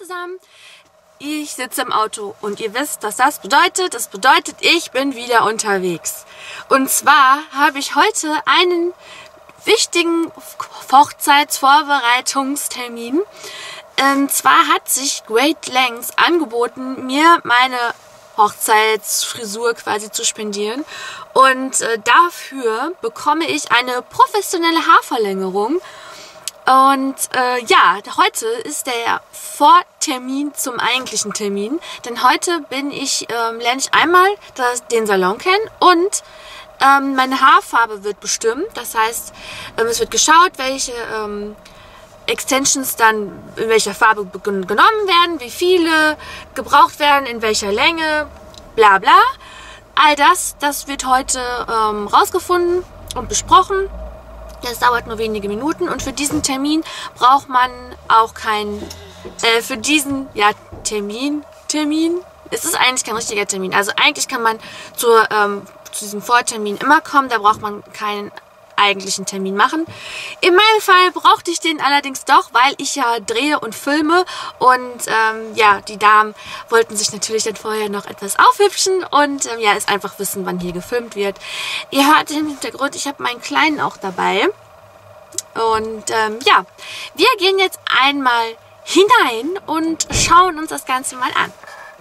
zusammen, ich sitze im Auto und ihr wisst, was das bedeutet. Das bedeutet, ich bin wieder unterwegs. Und zwar habe ich heute einen wichtigen Hochzeitsvorbereitungstermin. Und zwar hat sich Great Lengths angeboten, mir meine Hochzeitsfrisur quasi zu spendieren. Und dafür bekomme ich eine professionelle Haarverlängerung. Und ja, heute ist der Vortermin zum eigentlichen Termin, denn heute lerne ich einmal den Salon kennen und meine Haarfarbe wird bestimmt. Das heißt, es wird geschaut, welche Extensions dann in welcher Farbe genommen werden, wie viele gebraucht werden, in welcher Länge, bla bla. All das wird heute rausgefunden und besprochen. Das dauert nur wenige Minuten und für diesen Termin braucht man auch für diesen Termin, es ist eigentlich kein richtiger Termin. Also eigentlich kann man zu diesem Vortermin immer kommen, da braucht man keinen eigentlichen Termin machen. In meinem Fall brauchte ich den allerdings doch, weil ich ja drehe und filme und ja, die Damen wollten sich natürlich dann vorher noch etwas aufhübschen und ja, es einfach wissen, wann hier gefilmt wird. Ihr hört im Hintergrund, ich habe meinen Kleinen auch dabei und ja, wir gehen jetzt einmal hinein und schauen uns das Ganze mal an.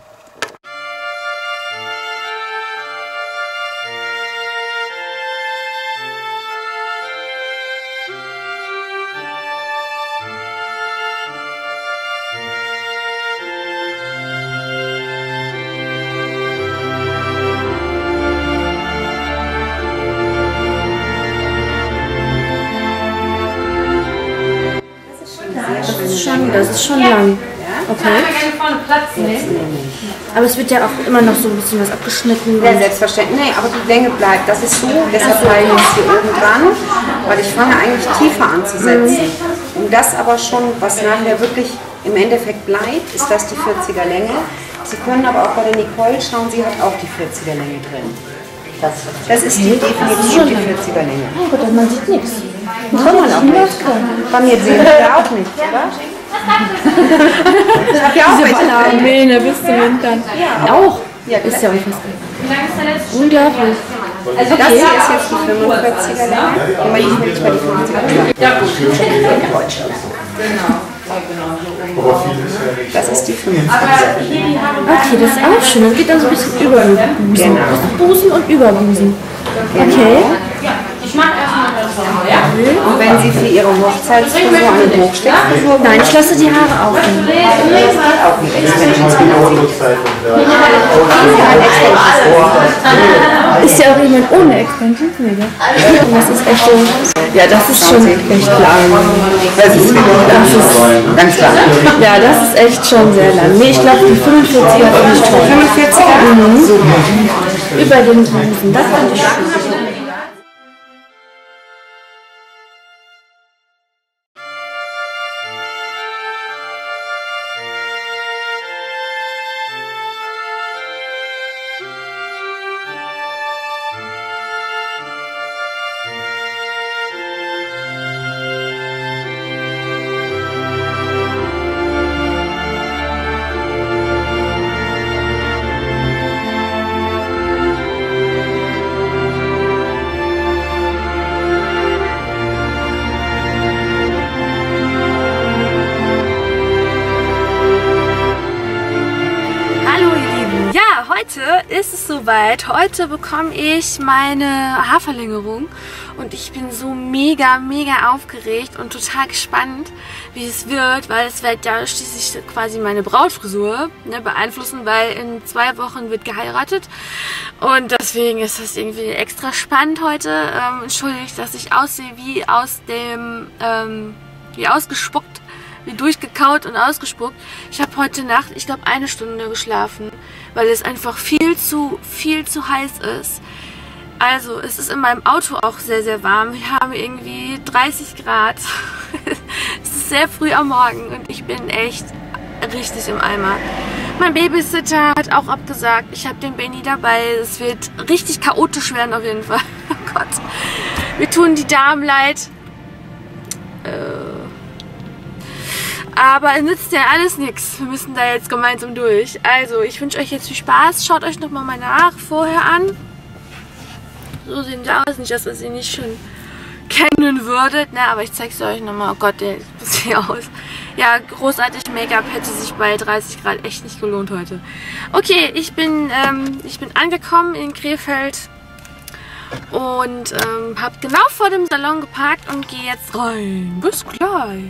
Das ist schon lang. Okay. Aber es wird ja auch immer noch so ein bisschen was abgeschnitten. Ja, selbstverständlich. Nee, aber die Länge bleibt. Das ist so, deshalb bleibe ich jetzt hier oben dran, weil ich fange eigentlich tiefer anzusetzen. Und das aber schon, was nachher wirklich im Endeffekt bleibt, ist das die 40er Länge. Sie können aber auch bei der Nicole schauen, sie hat auch die 40er Länge drin. Das ist die definitiv die 40er Länge. Oh Gott, man sieht nichts. Kann man auch nicht. Bei mir sehen wir ja auch nicht, oder? Ich habe ja auch welche. Mähne bis zum Hintern. Auch? Ja, ist ja unfassbar. Unglaublich. Also das hier ist jetzt die 45er Länge. Und wenn ich will, ich bei die 50er Länge. Ja, gut. Das ist die 45er. Okay, das ist auch schön. Das geht dann so ein bisschen über den Busen. Genau. Busen und Überbusen. Okay. Und wenn Sie für Ihre Hochzeitsfrisur eine Hochsteckfrisur Nein, ich lasse die Haare auch. auch mit Extensions Ist ja auch jemand ohne Extensions? Nee, ne? Das ist echt so. Ja, das ist schon echt lang. Das ist ganz klar. Ja, das ist echt schon sehr lang. Nee, ich glaube die 45er finde ich toll. 45er? Mhm. Über den Busen. Das finde ich schön. Heute ist es soweit. Heute bekomme ich meine Haarverlängerung und ich bin so mega aufgeregt und total gespannt, wie es wird, weil es wird ja schließlich quasi meine Brautfrisur beeinflussen, weil in 2 Wochen wird geheiratet und deswegen ist das irgendwie extra spannend heute. Entschuldigt, dass ich aussehe wie wie ausgespuckt, wie durchgekaut und ausgespuckt. Ich habe heute Nacht, ich glaube, 1 Stunde geschlafen, weil es einfach viel zu heiß ist. Also, es ist in meinem Auto auch sehr warm. Wir haben irgendwie 30 Grad. Es ist sehr früh am Morgen und ich bin echt richtig im Eimer. Mein Babysitter hat auch abgesagt. Ich habe den Benny dabei. Es wird richtig chaotisch werden auf jeden Fall. Oh Gott. Wir tun die Damen leid. Aber es nützt ja alles nichts. Wir müssen da jetzt gemeinsam durch. Also, ich wünsche euch jetzt viel Spaß. Schaut euch nochmal meine Haare vorher an. So sehen sie aus. Nicht, dass ihr sie nicht schon kennen würdet. Ne? Aber ich zeige es euch nochmal. Oh Gott, der sieht hier aus. Ja, großartig Make-up hätte sich bei 30 Grad echt nicht gelohnt heute. Okay, ich bin angekommen in Krefeld und habe genau vor dem Salon geparkt und gehe jetzt rein. Bis gleich.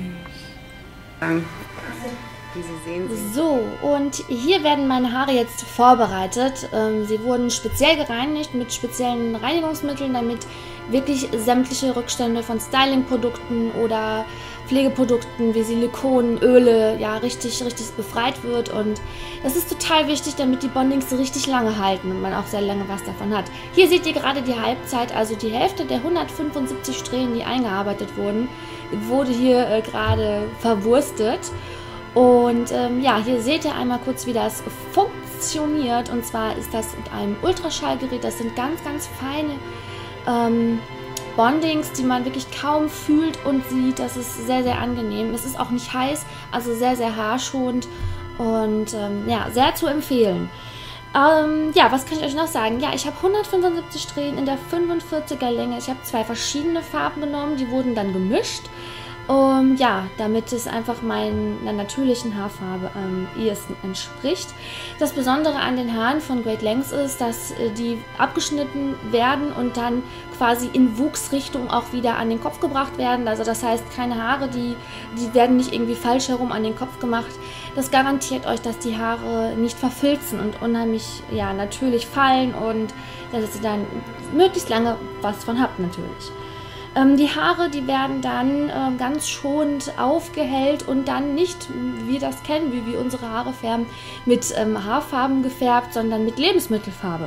So, und hier werden meine Haare jetzt vorbereitet. Sie wurden speziell gereinigt mit speziellen Reinigungsmitteln, damit wirklich sämtliche Rückstände von Styling-Produkten oder Pflegeprodukten wie Silikon, Öle, ja, richtig befreit wird. Und das ist total wichtig, damit die Bondings so richtig lange halten und man auch sehr lange was davon hat. Hier seht ihr gerade die Halbzeit, also die Hälfte der 175 Strähnen, die eingearbeitet wurden, wurde hier gerade verwurstet. Und ja, hier seht ihr einmal kurz, wie das funktioniert. Und zwar ist das mit einem Ultraschallgerät. Das sind ganz feine Bondings, die man wirklich kaum fühlt und sieht. Das ist sehr angenehm. Es ist auch nicht heiß, also sehr haarschonend und ja, sehr zu empfehlen. Ja, was kann ich euch noch sagen? Ja, ich habe 175 Strähnen in der 45er Länge. Ich habe 2 verschiedene Farben genommen, die wurden dann gemischt. Ja, damit es einfach meiner natürlichen Haarfarbe am ehesten entspricht. Das Besondere an den Haaren von Great Lengths ist, dass die abgeschnitten werden und dann quasi in Wuchsrichtung auch wieder an den Kopf gebracht werden. Also das heißt, keine Haare, die werden nicht irgendwie falsch herum an den Kopf gemacht. Das garantiert euch, dass die Haare nicht verfilzen und unheimlich, ja, natürlich fallen und dass ihr dann möglichst lange was von habt natürlich. Die Haare, die werden dann ganz schonend aufgehellt und dann nicht, wie wir das kennen, wie wir unsere Haare färben, mit Haarfarben gefärbt, sondern mit Lebensmittelfarbe.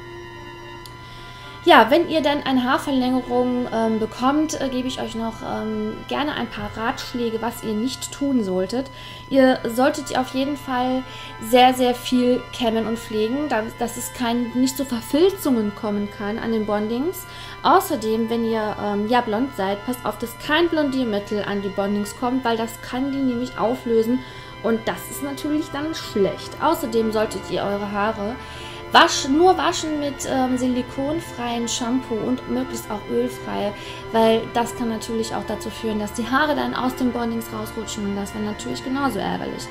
Ja, wenn ihr dann eine Haarverlängerung bekommt, gebe ich euch noch gerne ein paar Ratschläge, was ihr nicht tun solltet. Ihr solltet auf jeden Fall sehr viel kämmen und pflegen, dass es nicht zu Verfilzungen kommen kann an den Bondings. Außerdem, wenn ihr ja blond seid, passt auf, dass kein Blondiermittel an die Bondings kommt, weil das kann die nämlich auflösen und das ist natürlich dann schlecht. Außerdem solltet ihr eure Haare nur waschen mit silikonfreiem Shampoo und möglichst auch ölfrei, weil das kann natürlich auch dazu führen, dass die Haare dann aus den Bondings rausrutschen und das wäre natürlich genauso ärgerlich.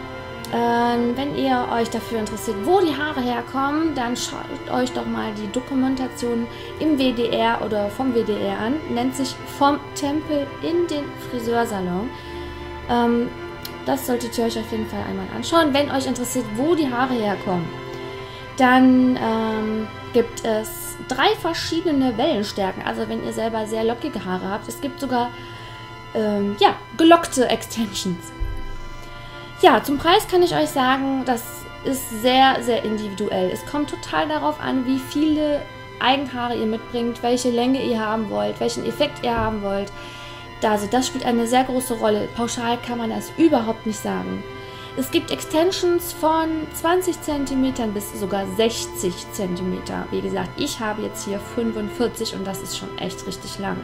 Wenn ihr euch dafür interessiert, wo die Haare herkommen, dann schaut euch doch mal die Dokumentation im WDR oder vom WDR an. Nennt sich Vom Tempel in den Friseursalon. Das solltet ihr euch auf jeden Fall einmal anschauen. Wenn euch interessiert, wo die Haare herkommen, dann gibt es 3 verschiedene Wellenstärken. Also wenn ihr selber sehr lockige Haare habt. Es gibt sogar ja, gelockte Extensions. Ja, zum Preis kann ich euch sagen, das ist sehr individuell. Es kommt total darauf an, wie viele Eigenhaare ihr mitbringt, welche Länge ihr haben wollt, welchen Effekt ihr haben wollt. Also das spielt eine sehr große Rolle. Pauschal kann man das überhaupt nicht sagen. Es gibt Extensions von 20 cm bis sogar 60 cm. Wie gesagt, ich habe jetzt hier 45 und das ist schon echt richtig lang.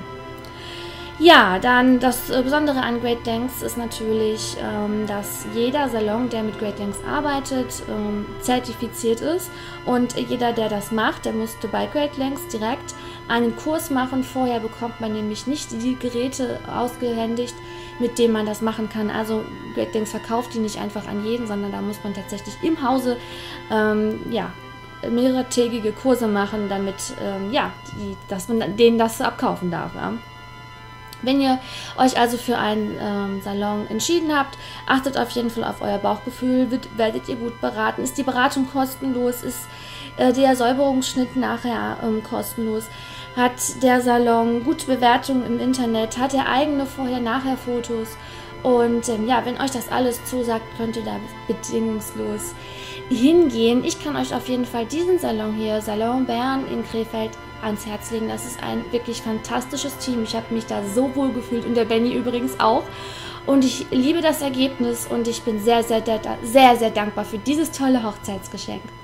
Ja, dann das Besondere an Great Lengths ist natürlich, dass jeder Salon, der mit Great Lengths arbeitet, zertifiziert ist. Und jeder, der das macht, der musste bei Great Lengths direkt einen Kurs machen. Vorher bekommt man nämlich nicht die Geräte ausgehändigt, mit denen man das machen kann. Also Great Lengths verkauft die nicht einfach an jeden, sondern da muss man tatsächlich im Hause ja, mehrtägige Kurse machen, damit ja, dass man denen das abkaufen darf. Ja. Wenn ihr euch also für einen Salon entschieden habt, achtet auf jeden Fall auf euer Bauchgefühl, werdet ihr gut beraten, ist die Beratung kostenlos, ist der Säuberungsschnitt nachher kostenlos, hat der Salon gute Bewertungen im Internet, hat er eigene Vorher-Nachher-Fotos und ja, wenn euch das alles zusagt, könnt ihr da bedingungslos hingehen. Ich kann euch auf jeden Fall diesen Salon hier, Salon Bern in Krefeld, ans Herz legen. Das ist ein wirklich fantastisches Team. Ich habe mich da so wohl gefühlt und der Benny übrigens auch. Und ich liebe das Ergebnis und ich bin sehr dankbar für dieses tolle Hochzeitsgeschenk.